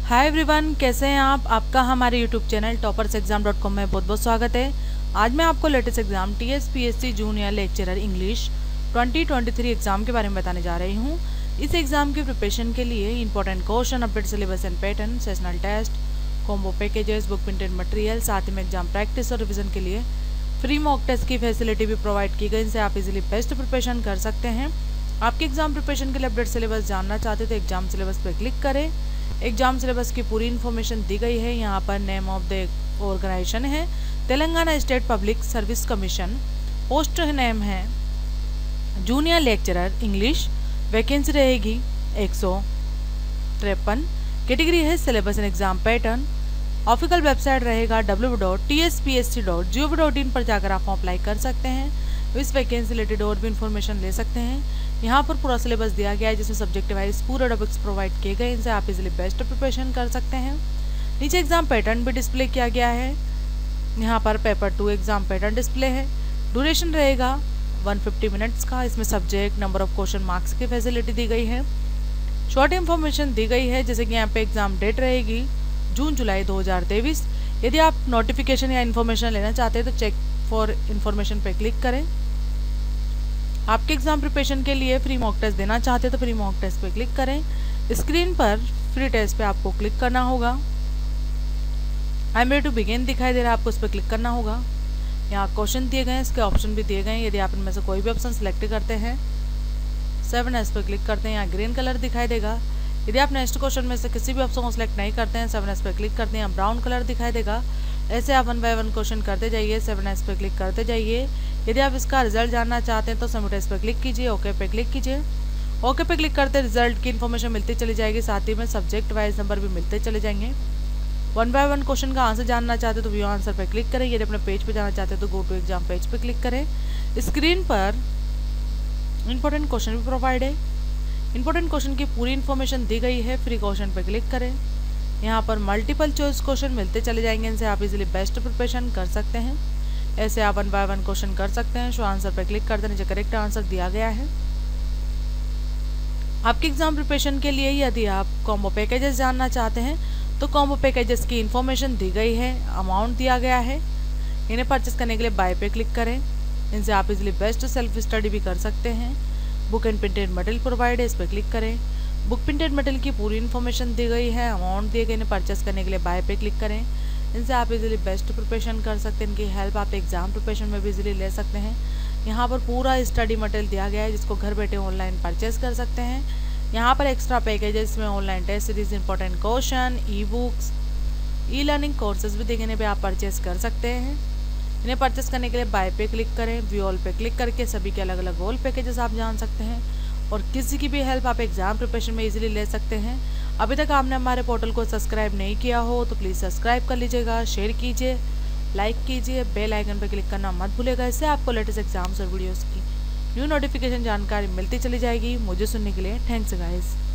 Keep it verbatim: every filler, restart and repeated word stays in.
Hi everyone, कैसे हैं आप। आपका हमारे YouTube channel toppers exam dot com में बहुत बहुत स्वागत है। आज मैं आपको latest exam T S P S C junior lecturer English twenty twenty three exam के बारे में बताने जा रही हूँ। इस एग्जाम की प्रिपरेशन के लिए important question, update syllabus and pattern, sessional test, combo packages, book printed material, साथ ही में एग्जाम प्रैक्टिस और रिविजन के लिए फ्री मॉक टेस्ट की फैसिलिटी भी प्रोवाइड की गई। इनसे आप इजीली बेस्ट प्रिपरेशन कर सकते हैं। आपके एग्जाम प्रिपरेशन के लिए अपडेट सिलेबस जानना चाहते तो एग्जाम सिलेबस पर क्लिक करें। एग्जाम सिलेबस की पूरी इन्फॉर्मेशन दी गई है। यहाँ पर नेम ऑफ द ऑर्गेनाइजेशन है Telangana state public service commission, post name है जूनियर लेक्चरर इंग्लिश, वैकेंसी रहेगी एक सौ तिरपन, कैटेगरी है syllabus and exam pattern. Official website रहेगा W W W dot T S P S C dot G O V dot in पर जाकर आप अप्लाई कर सकते हैं। इस वैकेंसी रिलेटेड और भी इन्फॉर्मेशन ले सकते हैं। यहाँ पर पूरा सिलेबस दिया गया है जिसमें सब्जेक्ट वाइज पूरे टॉपिक्स प्रोवाइड किए गए। इनसे आप इजीली बेस्ट प्रिपरेशन कर सकते हैं। नीचे एग्जाम पैटर्न भी डिस्प्ले किया गया है। यहाँ पर paper two exam pattern display है। ड्यूरेशन रहेगा एक सौ पचास मिनट्स का। इसमें subject, number of question, marks की फैसिलिटी दी गई है। शॉर्ट इन्फॉर्मेशन दी गई है जैसे कि यहाँ पे एग्जाम डेट रहेगी जून जुलाई दो हज़ार तेईस। यदि आप नोटिफिकेशन या इन्फॉर्मेशन लेना चाहते हैं तो चेक फॉर इन्फॉर्मेशन पे क्लिक करें। आपके एग्जाम प्रिपरेशन के लिए फ्री मॉक टेस्ट देना चाहते हैं तो फ्री मॉक टेस्ट पे क्लिक करें। स्क्रीन पर फ्री टेस्ट पे आपको क्लिक करना होगा। I am ready to begin दिखाई दे रहा है, आपको उस पर क्लिक करना होगा। यहाँ क्वेश्चन दिए गए हैं, इसके ऑप्शन भी दिए गए हैं। यदि आप इनमें से कोई भी ऑप्शन सेलेक्ट करते हैं, सेवन एस पे क्लिक करते हैं, यहाँ ग्रीन कलर दिखाई देगा। यदि आप नेक्स्ट क्वेश्चन में से किसी भी ऑप्शन को सिलेक्ट नहीं करते हैं, सेवन एस पे क्लिक करते हैं, यहाँ ब्राउन कलर दिखाई देगा। ऐसे आप वन बाय वन क्वेश्चन करते जाइए, सेवन एस पे क्लिक करते जाइए। यदि आप इसका रिजल्ट जानना चाहते हैं तो सबमिट एस पे क्लिक कीजिए, ओके पे क्लिक कीजिए। ओके पे क्लिक करते रिजल्ट की इन्फॉर्मेशन मिलती चली जाएगी, साथ ही में सब्जेक्ट वाइज नंबर भी मिलते चले जाएंगे। वन बाय वन क्वेश्चन का आंसर जानना चाहते तो व्यू आंसर पे क्लिक करें। यदि अपने पेज पे जाना चाहते हैं तो गो टू एग्जाम पेज पे क्लिक करें। स्क्रीन पर इंपॉर्टेंट क्वेश्चन भी प्रोवाइड है। इंपॉर्टेंट क्वेश्चन की पूरी इन्फॉर्मेशन दी गई है। फ्री क्वेश्चन पे क्लिक करें। यहाँ पर मल्टीपल चॉइस क्वेश्चन मिलते चले जाएंगे। इनसे आप इजीली बेस्ट प्रिपरेशन कर सकते हैं। ऐसे आप वन बाय वन क्वेश्चन कर सकते हैं। शो आंसर पर क्लिक करते नीचे करेक्ट आंसर दिया गया है। आपके एग्जाम प्रिपरेशन के लिए यदि आप कॉम्बो पैकेजेस जानना चाहते हैं तो कॉम्बो पैकेजेस की इन्फॉर्मेशन दी गई है, अमाउंट दिया गया है। इन्हें परचेस करने के लिए बाय पे क्लिक करें। इनसे आप इजीली बेस्ट सेल्फ स्टडी भी कर सकते हैं। Book and printed material provide है, इस पर क्लिक करें। बुक प्रिंटेड मटेरियल की पूरी इन्फॉर्मेशन दी गई है, अमाउंट दिए गए। इन्हें परचेस करने के लिए बाय पे क्लिक करें। इनसे आप इजीली बेस्ट प्रिपरेशन कर सकते हैं। इनकी हेल्प आप एग्जाम प्रिपरेशन में भी इजीली ले सकते हैं। यहाँ पर पूरा स्टडी मटेरियल दिया गया है जिसको घर बैठे ऑनलाइन परचेस कर सकते हैं। यहाँ पर एक्स्ट्रा पैकेजेस में online test series, important question, E books, E learning courses भी देखने पे आप परचेस कर सकते हैं। इन्हें परचेस करने के लिए बाय पे क्लिक करें। व्यू ऑल पे क्लिक करके सभी के अलग अलग ऑल पैकेजेस आप जान सकते हैं और किसी की भी हेल्प आप एग्जाम प्रिपरेशन में इजीली ले सकते हैं। अभी तक आपने हमारे पोर्टल को सब्सक्राइब नहीं किया हो तो प्लीज़ सब्सक्राइब कर लीजिएगा, शेयर कीजिए, लाइक कीजिए, बेल आइकन पर क्लिक करना मत भूलिएगा। इससे आपको लेटेस्ट एग्जाम्स और वीडियोज़ की न्यू नोटिफिकेशन जानकारी मिलती चली जाएगी। मुझे सुनने के लिए थैंक्स गाइस।